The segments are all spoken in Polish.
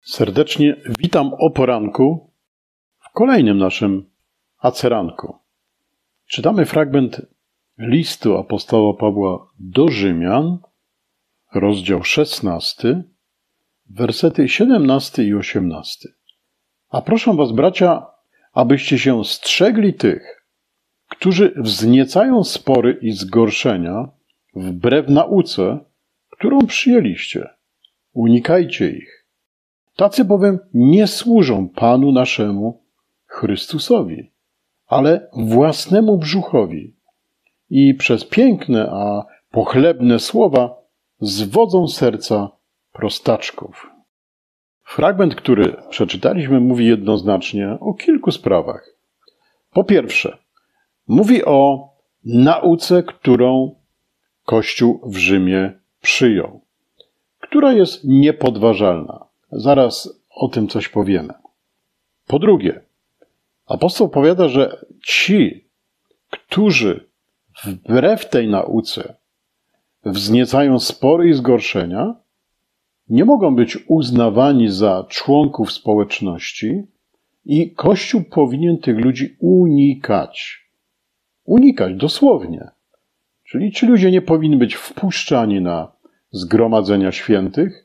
Serdecznie witam o poranku w kolejnym naszym aceranku. Czytamy fragment listu apostoła Pawła do Rzymian, rozdział 16, wersety 17 i 18. A proszę was, bracia, abyście się strzegli tych, którzy wzniecają spory i zgorszenia wbrew nauce, którą przyjęliście. Unikajcie ich. Tacy bowiem nie służą Panu naszemu Chrystusowi, ale własnemu brzuchowi i przez piękne, a pochlebne słowa zwodzą serca prostaczków. Fragment, który przeczytaliśmy, mówi jednoznacznie o kilku sprawach. Po pierwsze, mówi o nauce, którą Kościół w Rzymie przyjął, która jest niepodważalna. Zaraz o tym coś powiemy. Po drugie, apostoł powiada, że ci, którzy wbrew tej nauce wzniecają spory i zgorszenia, nie mogą być uznawani za członków społeczności i Kościół powinien tych ludzi unikać. Unikać dosłownie. Czyli ci ludzie nie powinni być wpuszczani na zgromadzenia świętych,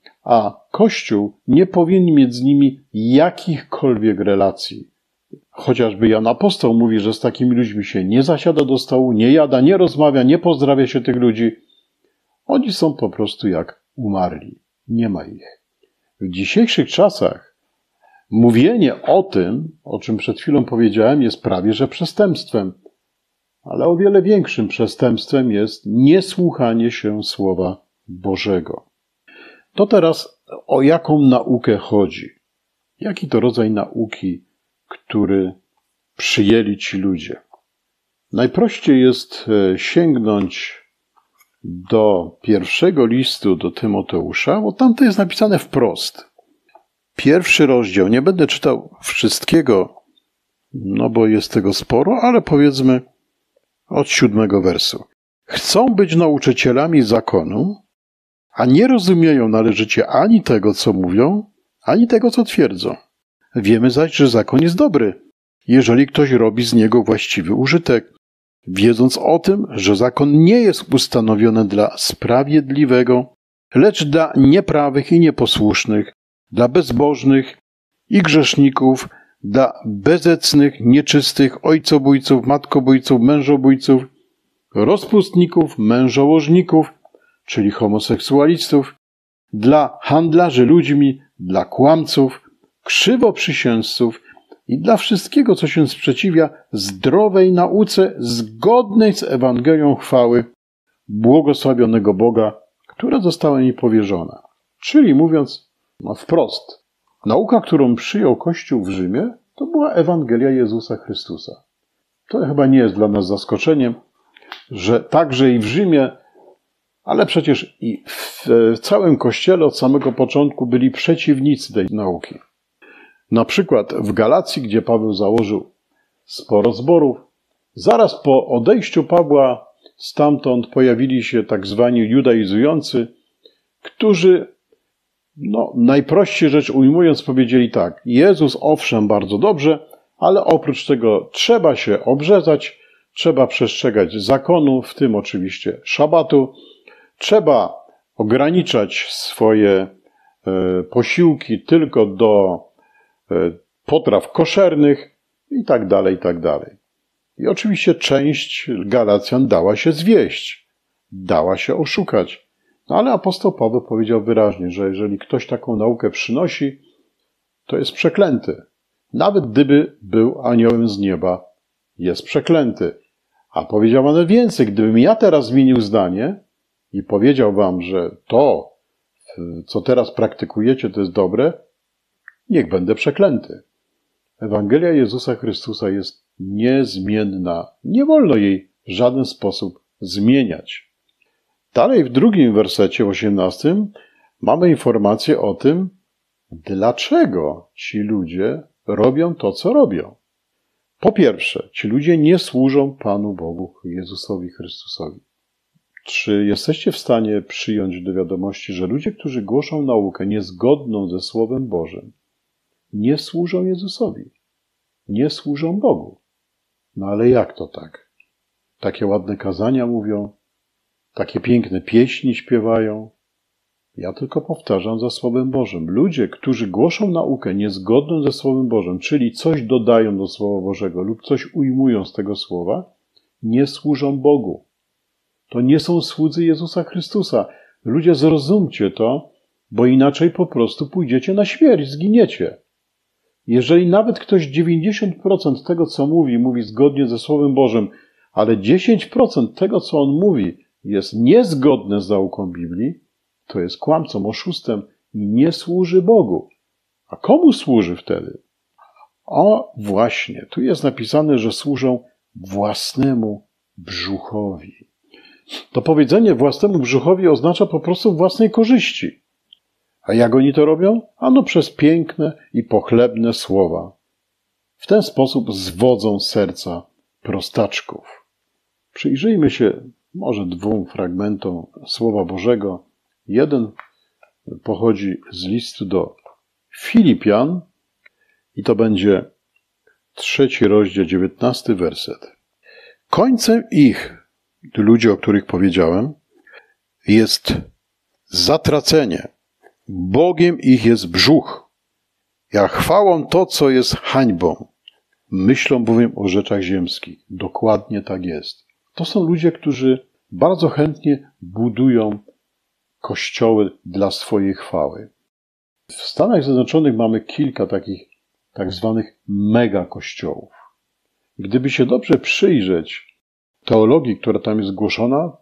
a Kościół nie powinien mieć z nimi jakichkolwiek relacji. Chociażby Jan Apostoł mówi, że z takimi ludźmi się nie zasiada do stołu, nie jada, nie rozmawia, nie pozdrawia się tych ludzi. Oni są po prostu jak umarli. Nie ma ich. W dzisiejszych czasach mówienie o tym, o czym przed chwilą powiedziałem, jest prawie że przestępstwem. Ale o wiele większym przestępstwem jest niesłuchanie się Słowa Bożego. To teraz o jaką naukę chodzi? Jaki to rodzaj nauki, który przyjęli ci ludzie? Najprościej jest sięgnąć do pierwszego listu do Tymoteusza, bo tam to jest napisane wprost. Pierwszy rozdział, nie będę czytał wszystkiego, no bo jest tego sporo, ale powiedzmy od 7 wersu. Chcą być nauczycielami zakonu, a nie rozumieją należycie ani tego, co mówią, ani tego, co twierdzą. Wiemy zaś, że zakon jest dobry, jeżeli ktoś robi z niego właściwy użytek, wiedząc o tym, że zakon nie jest ustanowiony dla sprawiedliwego, lecz dla nieprawych i nieposłusznych, dla bezbożnych i grzeszników, dla bezecnych, nieczystych, ojcobójców, matkobójców, mężobójców, rozpustników, mężołożników, czyli homoseksualistów, dla handlarzy ludźmi, dla kłamców, krzywoprzysięzców i dla wszystkiego, co się sprzeciwia zdrowej nauce zgodnej z Ewangelią chwały błogosławionego Boga, która została mi powierzona. Czyli mówiąc wprost, nauka, którą przyjął Kościół w Rzymie, to była Ewangelia Jezusa Chrystusa. To chyba nie jest dla nas zaskoczeniem, że także i w Rzymie, ale przecież i w całym Kościele od samego początku byli przeciwnicy tej nauki. Na przykład w Galacji, gdzie Paweł założył sporo zborów, zaraz po odejściu Pawła stamtąd pojawili się tak zwani judaizujący, którzy, najprościej rzecz ujmując, powiedzieli tak: Jezus owszem bardzo dobrze, ale oprócz tego trzeba się obrzezać, trzeba przestrzegać zakonu, w tym oczywiście szabatu, trzeba ograniczać swoje posiłki tylko do potraw koszernych i tak dalej, i tak dalej. I oczywiście część Galacjan dała się zwieść, dała się oszukać. Ale apostoł Paweł powiedział wyraźnie, że jeżeli ktoś taką naukę przynosi, to jest przeklęty. Nawet gdyby był aniołem z nieba, jest przeklęty. A powiedział nawet więcej, gdybym ja teraz zmienił zdanie i powiedział wam, że to, co teraz praktykujecie, to jest dobre, niech będę przeklęty. Ewangelia Jezusa Chrystusa jest niezmienna. Nie wolno jej w żaden sposób zmieniać. Dalej w 2 wersecie, 18, mamy informację o tym, dlaczego ci ludzie robią to, co robią. Po pierwsze, ci ludzie nie służą Panu Bogu Jezusowi Chrystusowi. Czy jesteście w stanie przyjąć do wiadomości, że ludzie, którzy głoszą naukę niezgodną ze Słowem Bożym, nie służą Jezusowi, nie służą Bogu? No ale jak to tak? Takie ładne kazania mówią, takie piękne pieśni śpiewają. Ja tylko powtarzam za Słowem Bożym. Ludzie, którzy głoszą naukę niezgodną ze Słowem Bożym, czyli coś dodają do Słowa Bożego lub coś ujmują z tego Słowa, nie służą Bogu. To nie są słudzy Jezusa Chrystusa. Ludzie, zrozumcie to, bo inaczej po prostu pójdziecie na śmierć, zginiecie. Jeżeli nawet ktoś 90% tego, co mówi zgodnie ze Słowem Bożym, ale 10% tego, co on mówi, jest niezgodne z nauką Biblii, to jest kłamcą, oszustem i nie służy Bogu. A komu służy wtedy? O, właśnie, tu jest napisane, że służą własnemu brzuchowi. To powiedzenie własnemu brzuchowi oznacza po prostu własnej korzyści. A jak oni to robią? Ano przez piękne i pochlebne słowa. W ten sposób zwodzą serca prostaczków. Przyjrzyjmy się może 2 fragmentom Słowa Bożego. Jeden pochodzi z listu do Filipian i to będzie 3 rozdział, 19 werset. Końcem ich, ludzie, o których powiedziałem, jest zatracenie. Bogiem ich jest brzuch. Ja chwałą to, co jest hańbą. Myślą bowiem o rzeczach ziemskich. Dokładnie tak jest. To są ludzie, którzy bardzo chętnie budują kościoły dla swojej chwały. W Stanach Zjednoczonych mamy kilka takich tak zwanych mega kościołów. Gdyby się dobrze przyjrzeć teologii, która tam jest głoszona,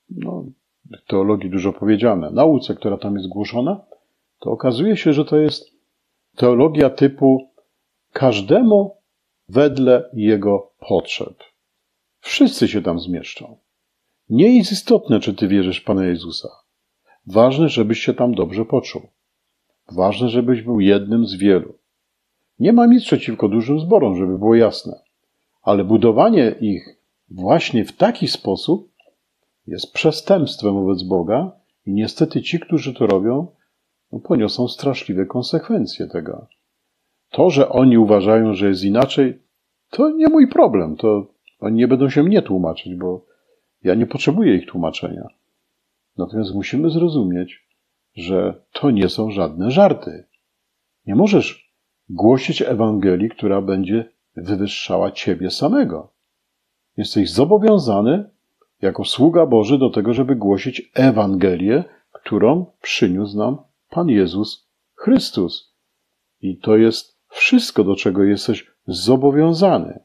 teologii dużo powiedziane, nauce, która tam jest głoszona, to okazuje się, że to jest teologia typu każdemu wedle jego potrzeb. Wszyscy się tam zmieszczą. Nie jest istotne, czy ty wierzysz w Pana Jezusa. Ważne, żebyś się tam dobrze poczuł. Ważne, żebyś był jednym z wielu. Nie mam nic przeciwko dużym zborom, żeby było jasne. Ale budowanie ich właśnie w taki sposób jest przestępstwem wobec Boga i niestety ci, którzy to robią, poniosą straszliwe konsekwencje tego. To, że oni uważają, że jest inaczej, to nie mój problem. To oni nie będą się mnie tłumaczyć, bo ja nie potrzebuję ich tłumaczenia. Natomiast musimy zrozumieć, że to nie są żadne żarty. Nie możesz głosić Ewangelii, która będzie wywyższała ciebie samego. Jesteś zobowiązany jako sługa Boży do tego, żeby głosić Ewangelię, którą przyniósł nam Pan Jezus Chrystus. I to jest wszystko, do czego jesteś zobowiązany.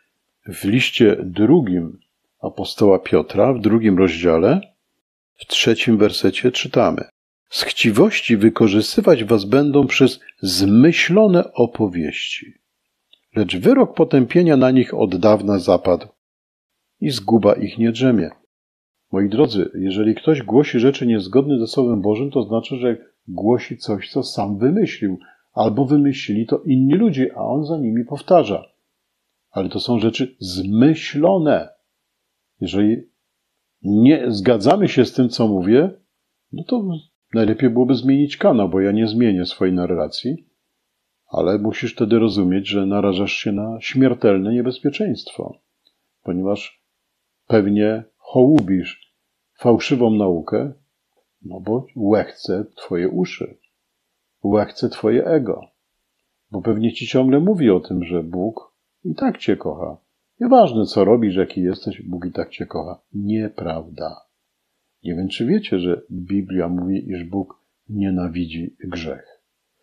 W liście 2 apostoła Piotra, w 2 rozdziale, w 3 wersecie czytamy: z chciwości wykorzystywać was będą przez zmyślone opowieści. Lecz wyrok potępienia na nich od dawna zapadł i zguba ich nie drzemie. Moi drodzy, jeżeli ktoś głosi rzeczy niezgodne ze Słowem Bożym, to znaczy, że głosi coś, co sam wymyślił, albo wymyślili to inni ludzie, a on za nimi powtarza. Ale to są rzeczy zmyślone. Jeżeli nie zgadzamy się z tym, co mówię, no to najlepiej byłoby zmienić kanał, bo ja nie zmienię swojej narracji, ale musisz wtedy rozumieć, że narażasz się na śmiertelne niebezpieczeństwo, ponieważ pewnie hołubisz fałszywą naukę, no bo łechce twoje uszy, łechce twoje ego, bo pewnie ci ciągle mówi o tym, że Bóg i tak cię kocha. Nieważne, co robisz, jaki jesteś, Bóg i tak cię kocha. Nieprawda. Nie wiem, czy wiecie, że Biblia mówi, iż Bóg nienawidzi grzech.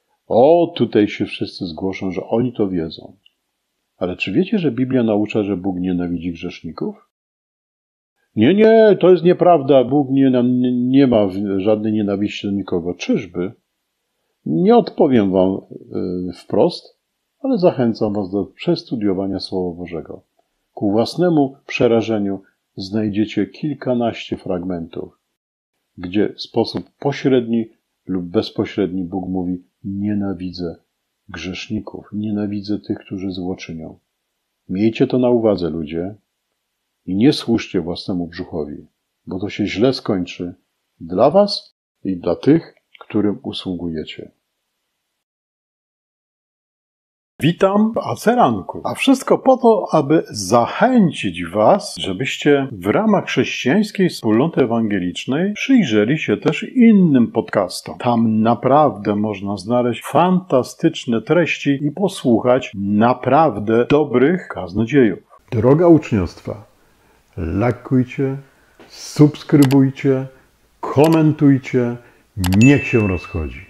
O, tutaj się wszyscy zgłoszą, że oni to wiedzą. Ale czy wiecie, że Biblia naucza, że Bóg nienawidzi grzeszników? Nie, to jest nieprawda. Bóg nie ma żadnej nienawiści do nikogo. Czyżby? Nie odpowiem wam wprost, ale zachęcam was do przestudiowania Słowa Bożego. Ku własnemu przerażeniu znajdziecie kilkanaście fragmentów, gdzie w sposób pośredni lub bezpośredni Bóg mówi: nienawidzę grzeszników, nienawidzę tych, którzy zło czynią. Miejcie to na uwadze, ludzie, i nie służcie własnemu brzuchowi, bo to się źle skończy dla was i dla tych, którym usługujecie. Witam w Aceranku, a wszystko po to, aby zachęcić was, żebyście w ramach chrześcijańskiej wspólnoty ewangelicznej przyjrzeli się też innym podcastom. Tam naprawdę można znaleźć fantastyczne treści i posłuchać naprawdę dobrych kaznodziejów. Droga uczniostwa, lajkujcie, subskrybujcie, komentujcie, niech się rozchodzi.